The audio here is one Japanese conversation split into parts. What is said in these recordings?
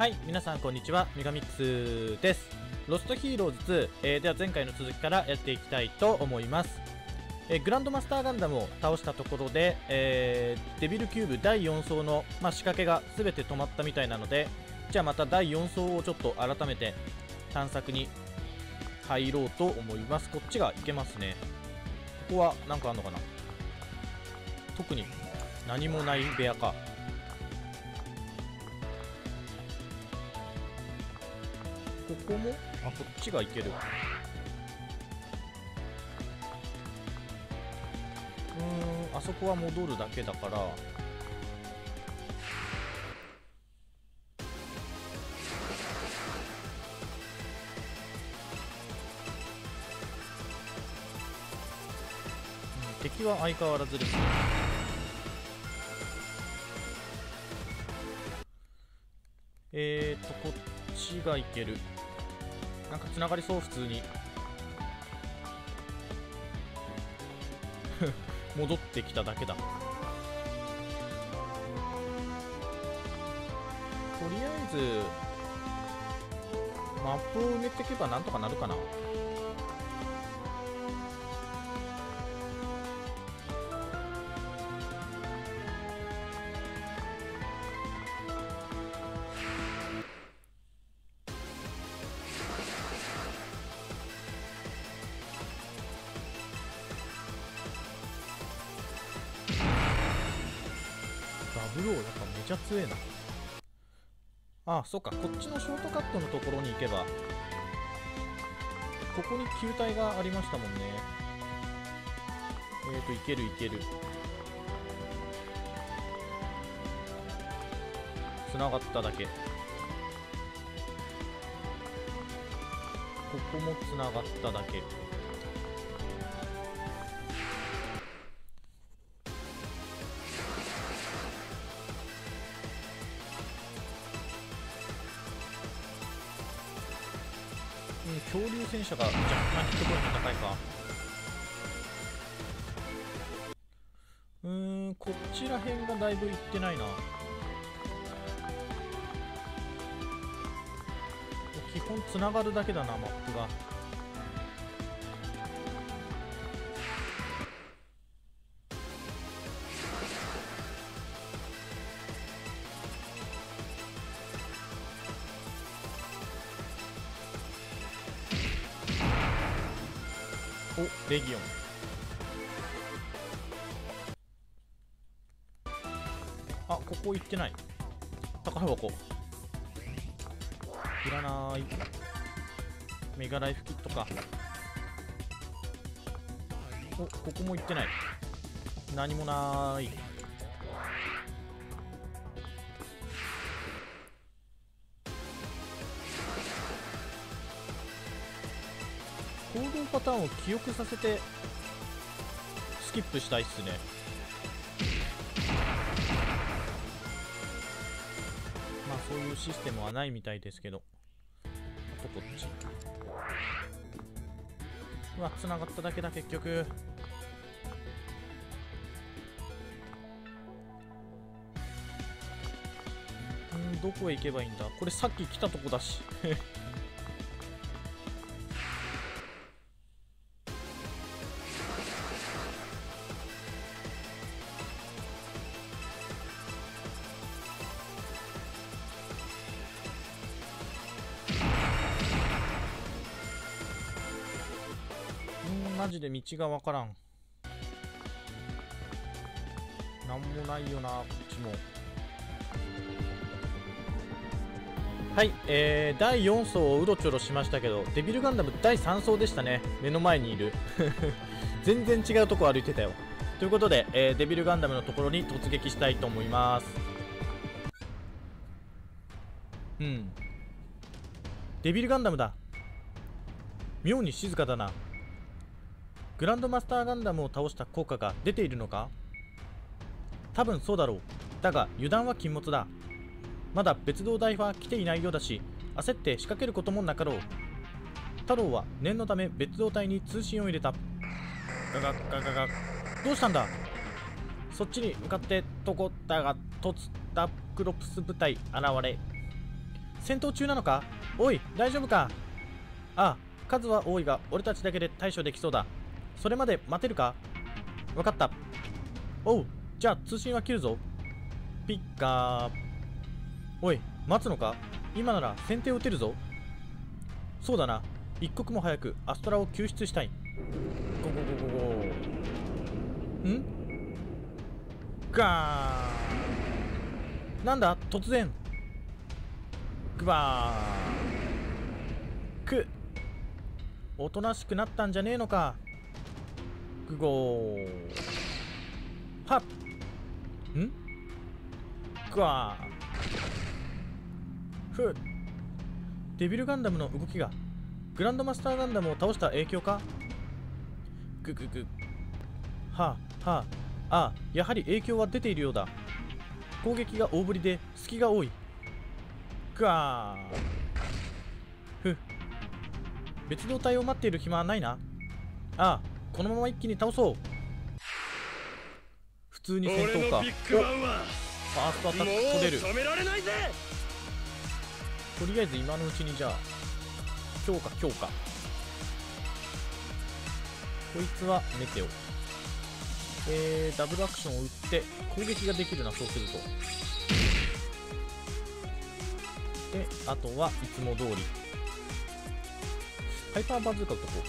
はい、皆さんこんにちは、メガミックスです。ロストヒーローズ2、では前回の続きからやっていきたいと思います。グランドマスターガンダムを倒したところで、デビルキューブ第4層の、仕掛けが全て止まったみたいなので、じゃあまた第4層をちょっと改めて探索に入ろうと思います。こっちが行けますね。ここは何かあんのかな。特に何もない部屋か。ここもこっちが行ける。あそこは戻るだけだから、敵は相変わらずですね。こっちが行ける。なんか繋がりそう、普通に。戻ってきただけだ。とりあえずマップを埋めていけばなんとかなるかな。ダブルオーやっぱめちゃ強えな。そっか、こっちのショートカットのところに行けば、ここに球体がありましたもんね。いけるいける。繋がっただけ。ここも繋がっただけ。恐竜戦車が若干ヒットポイント高いか。こちら辺がだいぶいってないな。基本つながるだけだな、マップが。レギオン。ここ行ってない。宝箱いらない。メガライフキットか。ここも行ってない。何もない。行動パターンを記憶させてスキップしたいっすね。そういうシステムはないみたいですけど。あとこっち。繋がっただけだ結局。どこへ行けばいいんだ。これさっき来たとこだし。マジで道がわからん。なんもないよな、こっちも。はい、第4層をうろちょろしましたけど、デビルガンダム第3層でしたね。目の前にいる。全然違うとこ歩いてたよ。ということで、デビルガンダムのところに突撃したいと思います。デビルガンダムだ。妙に静かだな。グランドマスターガンダムを倒した効果が出ているのか？多分そうだろう。だが油断は禁物だ。まだ別動隊は来ていないようだし、焦って仕掛けることもなかろう。太郎は念のため別動隊に通信を入れた。ガガガガガ。どうしたんだ？そっちに向かってとこだが、突ダクロプス部隊現れ。 戦闘中なのか？おい、大丈夫か？ああ、数は多いが俺たちだけで対処できそうだ。それまで待てるか？わかった。おう、じゃあ通信は切るぞ。ピッカー。おい、待つのか？今なら先手を打てるぞ。そうだな。一刻も早くアストラを救出したい。ゴゴゴゴゴ。ん？ガーン。なんだ突然。グバーン。く。おとなしくなったんじゃねえのか。グゴー。はっ。ん？グワー。ふっ。デビルガンダムの動きがグランドマスターガンダムを倒した影響か？グググ。はあはあ。ああ、やはり影響は出ているようだ。攻撃が大振りで隙が多い。グワー。ふっ。別動隊を待っている暇はないな。ああ、このまま一気に倒そう。普通に戦闘か。お、ファーストアタック取れる。とりあえず今のうちにじゃあ強化。こいつはメテオ。ダブルアクションを打って攻撃ができるな。そうするとで、あとはいつも通りハイパーバズーカ打っとこ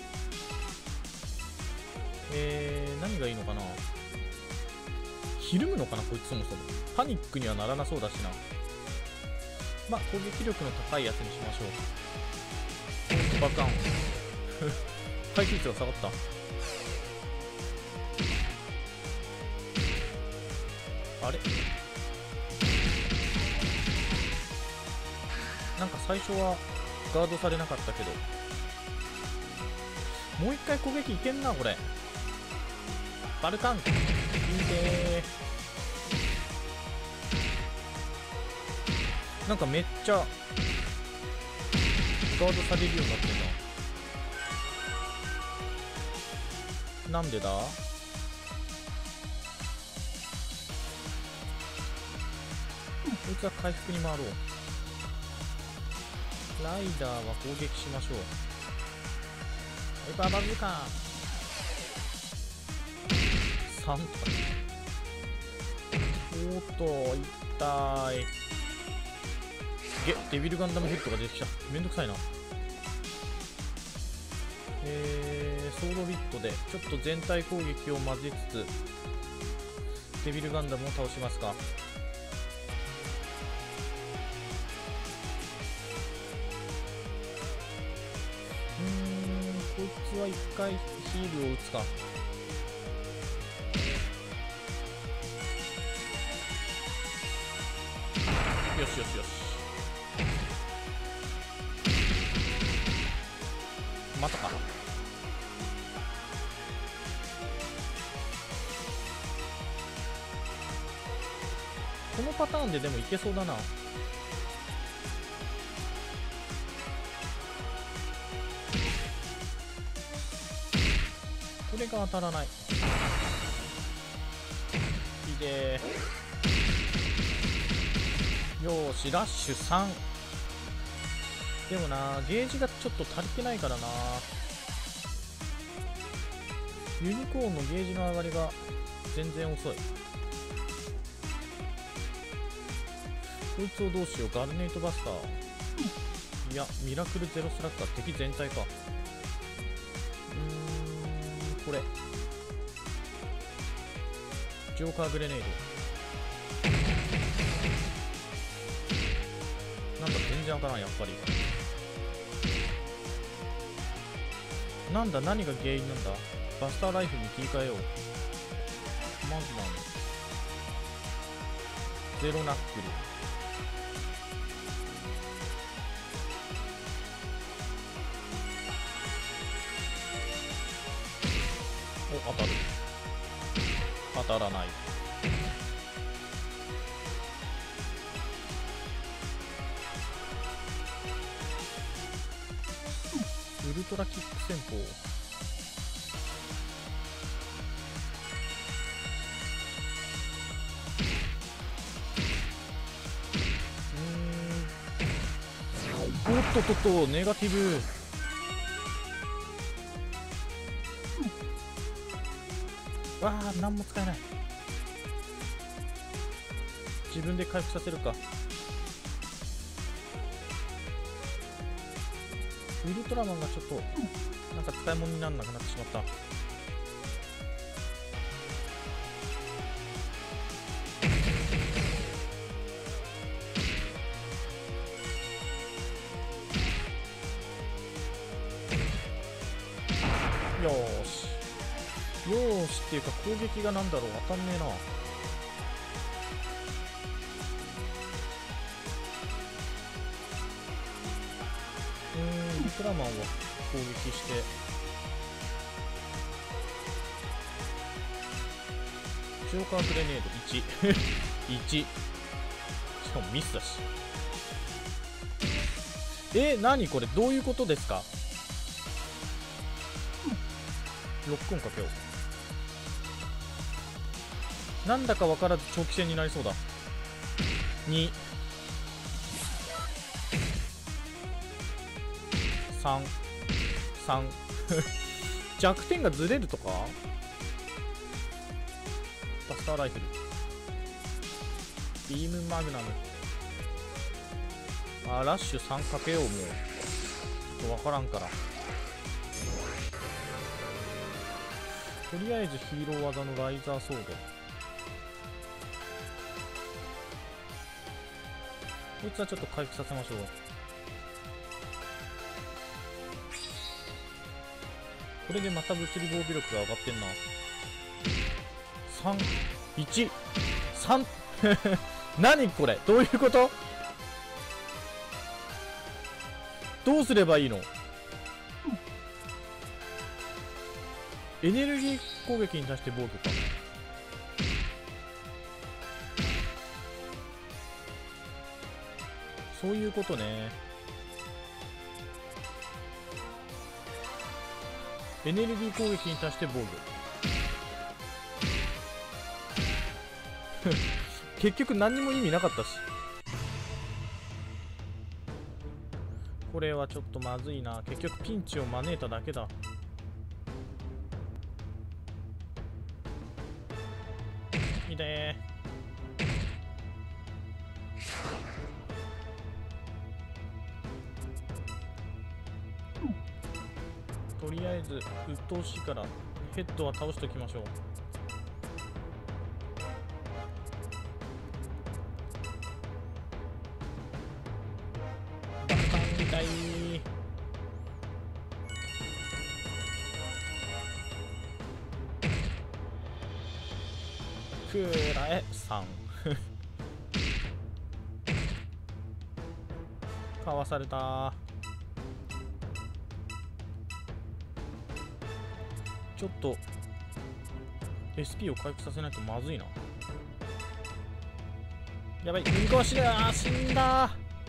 う。何がいいのかな。ひるむのかなこいつ。そもそもパニックにはならなそうだしな。まあ攻撃力の高いやつにしましょう。爆弾回避率が下がった。あれ、なんか最初はガードされなかったけど、もう一回攻撃いけんなこれ。バルカンいいねー。なんかめっちゃガードされるようになってんな。なんでだ？こいつは回復に回ろう。ライダーは攻撃しましょう。ハイパーバズーカー3とか。おっと痛い。デビルガンダムヘッドが出てきた。めんどくさいな。ソードビットでちょっと全体攻撃を混ぜつつデビルガンダムを倒しますか。こいつは一回ヒールを打つか。よしよしよし。またか。このパターンででもいけそうだな。これが当たらない。いいでー。よーし、ラッシュ3。でもな、ゲージがちょっと足りてないからな。ユニコーンのゲージの上がりが全然遅い。こいつをどうしよう。ガルネイトバスター。いや、ミラクルゼロスラッガー。敵全体か。これジョーカーグレネード。なんだ全然当たらん。やっぱりなんだ、何が原因なんだ。バスターライフルに切り替えよう。まずなんゼロナックル。お、当たる。当たらない。ウルトラキック戦法。 とっとっと、ネガティブ。わあ、何も使えない。自分で回復させるか。ウルトラマンがちょっとなんか使い物にならなくなってしまった。よーしよーしっていうか、攻撃がなんだろう、当たんねえな。ウルトラマンを攻撃して消化グレネード1 1、しかもミスだし。何これ、どういうことですか。ロックオンかけよう。なんだか分からず長期戦になりそうだ。2、3、3 弱点がずれるとか。バスターライフル、ビームマグナム、ラッシュ3かけよう。もうちょっと分からんから、とりあえずヒーロー技のライザーソード、こいつはちょっと回復させましょう。これでまた物理防御力が上がってんな。3、1、3 何これ、どういうこと。どうすればいいの。エネルギー攻撃に対して防御か。そういうことね。エネルギー攻撃に対して防御結局何にも意味なかったし。これはちょっとまずいな。結局ピンチを招いただけだ。いてー。とりあえず鬱陶しいからヘッドは倒しておきましょう。バカン痛い。クーラえ3かわされた。ちょっと SP を回復させないとまずいな。やばい、インコは死だ。死んだ。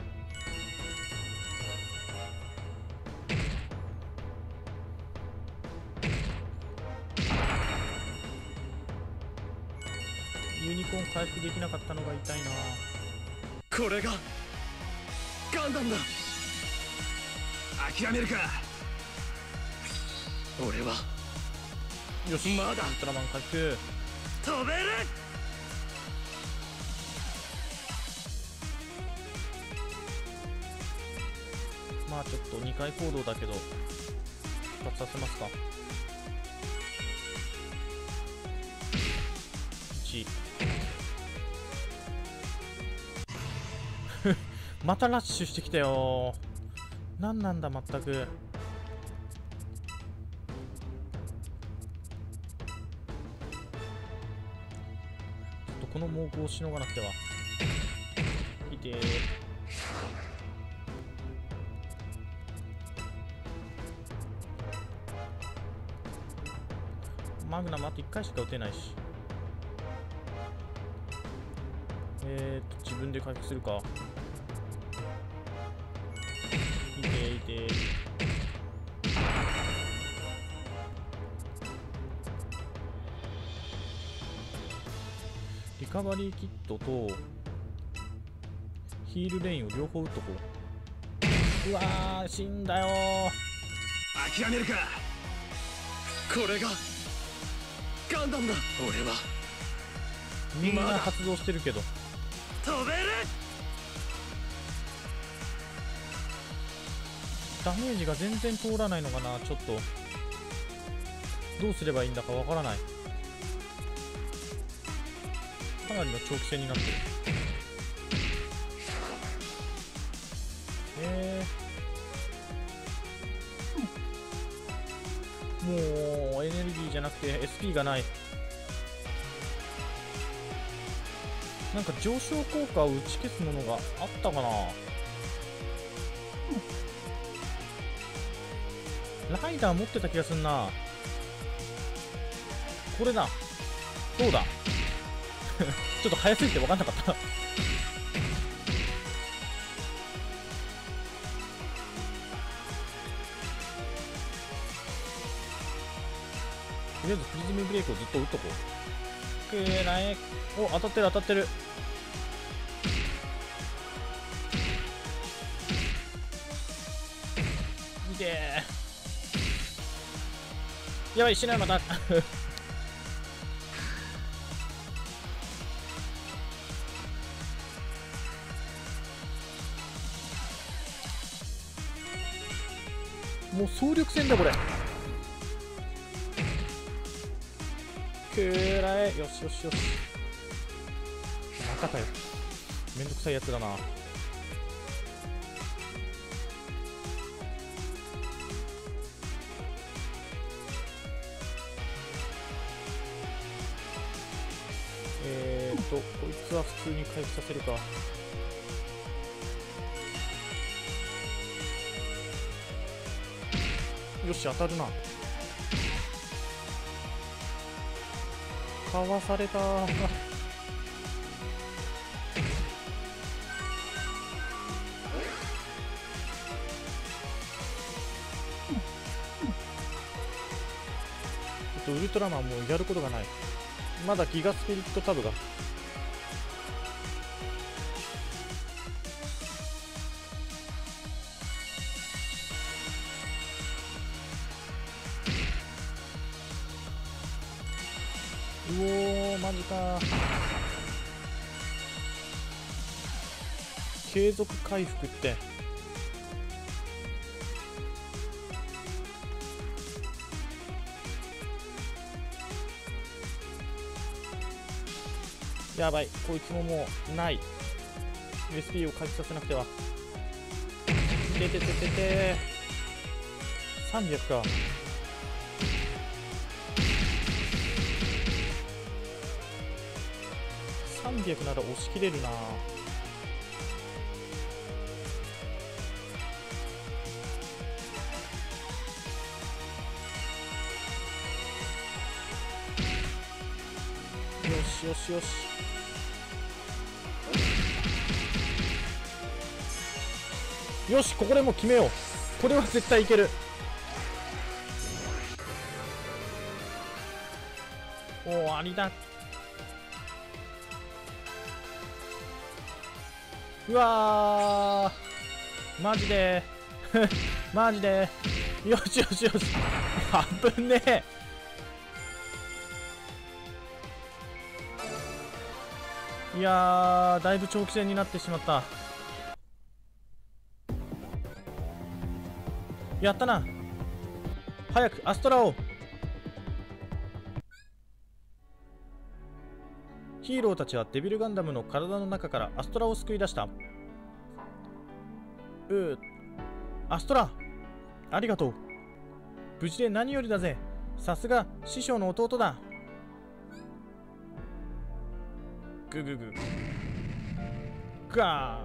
ユニコーン回復できなかったのが痛いな。 これがガンダムだ。諦めるか。俺はよし、 まだウルトラマン回復。 飛べる。 まあちょっと2回行動だけど復活させますか。1またラッシュしてきたよ。何なんだ全く。ちょっとこの猛攻をしのがなくては。いてー。マグナムあと1回しか撃てないし。自分で回復するか。いてーいてー。リカバリーキットとヒールレインを両方打っとこう。 うわー、死んだよー。諦めるか。これがガンダムだ。俺はみんな発動してるけど飛べる。 ダメージが全然通らないのかな。ちょっとどうすればいいんだかわからない。かなりの長期戦になってる。もうエネルギーじゃなくて SP がない。なんか上昇効果を打ち消すものがあったかな。ライダー持ってた気がすんな。これだ。そうだちょっと早すぎて分かんなかったとりあえずプリズムブレイクをずっと打っとこう。くーらえ。お、当たってる当たってる。いてー。やばい、死ぬ。またもう総力戦だこれ。くーらえ。よしよしよし。またかよ。めんどくさいやつだな。こいつは普通に回復させるか。よし、当たるな。かわされたーウルトラマンもうやることがない。まだギガスピリットタブが。うおー、マジか。継続回復ってやばい。こいつももうない。 SP を回復させなくては。ててててて300か。300なら押し切れるな。よしよしよし。よし、ここでもう決めよう。これは絶対いける。終わりだ。うわー、マジでマジで。よしよしよし危ねえ。いやー、だいぶ長期戦になってしまった。やったな。早くアストラを。ヒーローたちはデビルガンダムの体の中からアストラを救い出した。アストラ、ありがとう。無事で何よりだぜ。さすが師匠の弟だ。グググガ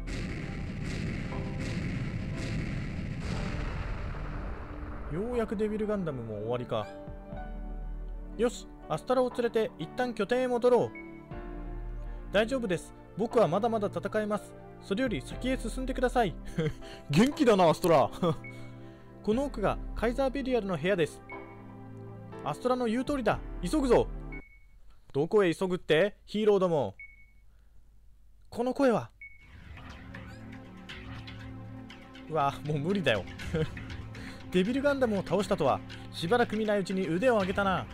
ー。ようやくデビルガンダムも終わりか。よし、アストラを連れて一旦拠点へ戻ろう。大丈夫です。僕はまだまだ戦えます。それより先へ進んでください。元気だな、アストラ。この奥がカイザーベリアルの部屋です。アストラの言う通りだ。急ぐぞ。どこへ急ぐって、ヒーローども。この声は。 うわもう無理だよデビルガンダムを倒したとはしばらく見ないうちに腕を上げたな。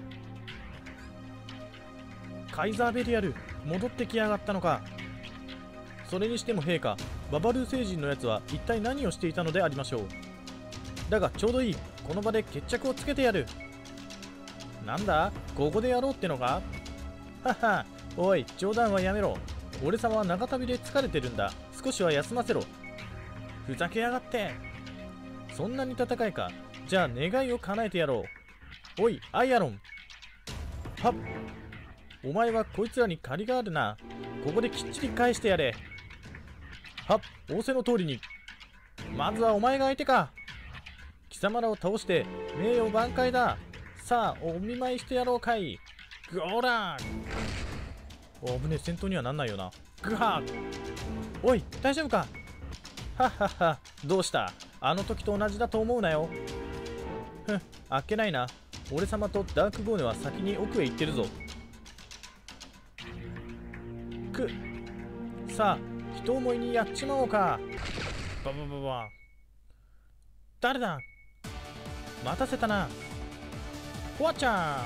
カイザーベリアル戻ってきやがったのか。それにしても陛下、ババルー星人のやつは一体何をしていたのでありましょう。だがちょうどいい、この場で決着をつけてやる。なんだここでやろうってのか。はは、おい冗談はやめろ。俺様は長旅で疲れてるんだ。少しは休ませろ。ふざけやがって。そんなに戦いか。じゃあ願いを叶えてやろう。おいアイアロン。はっ、お前はこいつらに借りがあるな。ここできっちり返してやれ。はっ、仰せの通りに。まずはお前が相手か。貴様らを倒して名誉挽回だ。さあお見舞いしてやろうかい。ゴーラー。おぶね、戦闘にはなんないよな。グハー。おい大丈夫か。はっはっは、どうした。あの時と同じだと思うなよ。ふん、あっけないな。俺様とダークボーネは先に奥へ行ってるぞ。くさあ一思いにやっちまおうか。ババババ。誰だ。待たせたな。ホワちゃ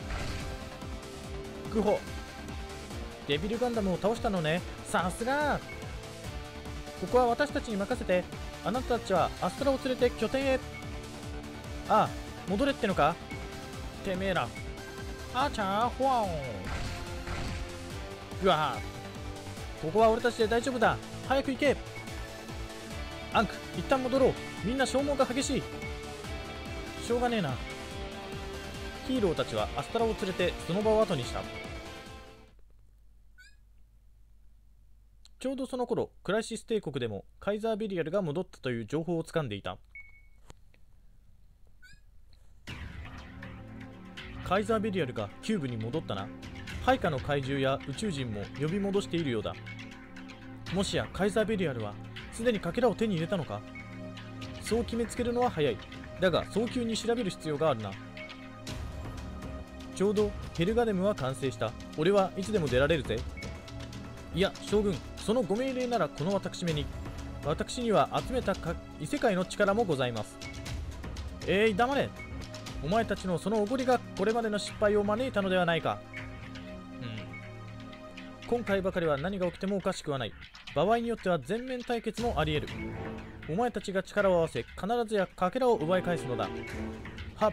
ん。グホ、デビルガンダムを倒したのね。さすが。ここは私たちに任せて。あなたたちはアストラを連れて拠点へ。ああ、戻れってのか。てめえら。あーちゃん、ホワン。うわー、ここは俺たちで大丈夫だ。早く行け。アンク、一旦戻ろう。みんな消耗が激しい。しょうがねえな。ヒーローたちはアストラを連れてその場を後にした。ちょうどその頃、クライシス帝国でもカイザーベリアルが戻ったという情報をつかんでいた。カイザーベリアルがキューブに戻ったな。配下の怪獣や宇宙人も呼び戻しているようだ。もしやカイザーベリアルはすでにかけらを手に入れたのか。そう決めつけるのは早い。だが早急に調べる必要があるな。ちょうどヘルガデムは完成した。俺はいつでも出られるぜ。いや将軍、そのご命令ならこの私めに。私には集めた異世界の力もございます。黙れ。お前たちのそのおごりがこれまでの失敗を招いたのではないか。今回ばかりは何が起きてもおかしくはない。場合によっては全面対決もあり得る。お前たちが力を合わせ必ずやかけらを奪い返すのだ。はっ。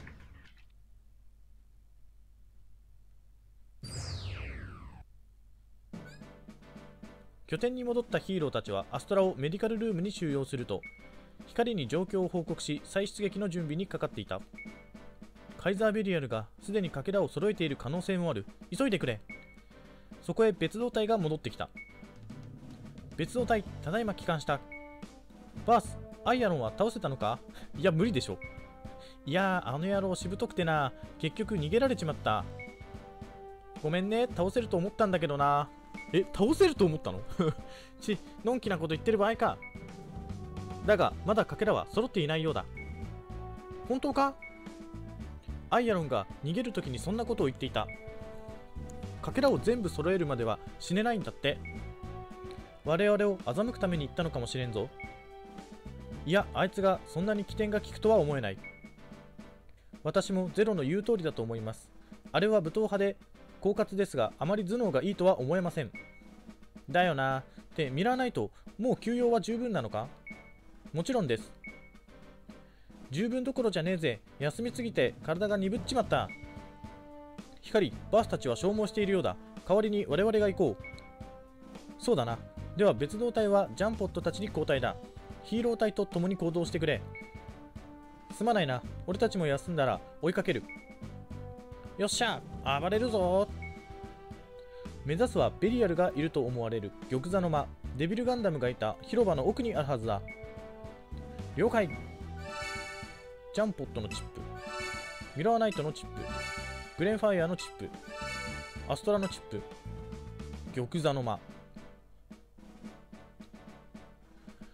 拠点に戻ったヒーローたちはアストラをメディカルルームに収容すると、光に状況を報告し再出撃の準備にかかっていた。カイザーベリアルがすでにかけらを揃えている可能性もある。急いでくれ。そこへ別動隊が戻ってきた。別動隊、ただいま帰還した。バース、アイアロンは倒せたのか。いや無理でしょ。いやあの野郎しぶとくてな。結局逃げられちまった。ごめんね、倒せると思ったんだけどな。倒せると思ったののんきなこと言ってる場合か。だがまだかけらは揃っていないようだ。本当か。アイアロンが逃げるときにそんなことを言っていた。かけらを全部揃えるまでは死ねないんだって。我々を欺くために言ったのかもしれんぞ。いやあいつがそんなに起点が効くとは思えない。私もゼロの言う通りだと思います。あれは武闘派で狡猾ですがあまり頭脳がいいとは思えません。だよな。ってミラーナイト、もう休養は十分なのか。もちろんです。十分どころじゃねえぜ。休みすぎて体が鈍っちまった。光、バースたちは消耗しているようだ。代わりに我々が行こう。そうだな。では別動隊はジャンポットたちに交代だ。ヒーロー隊と共に行動してくれ。すまないな。俺たちも休んだら追いかける。よっしゃ、暴れるぞ。目指すはベリアルがいると思われる玉座の間。デビルガンダムがいた広場の奥にあるはずだ。了解。ジャンポットのチップ、ミラーナイトのチップ、グレンファイアのチップ、アストラのチップ、玉座の間。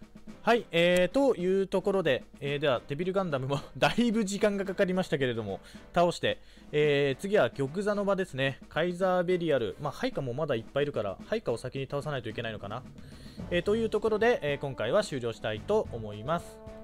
はい、というところで、ではデビルガンダムもだいぶ時間がかかりましたけれども倒して、次は玉座の場ですね。カイザーベリアル、まあハイカもまだいっぱいいるからハイカを先に倒さないといけないのかな、というところで、今回は終了したいと思います。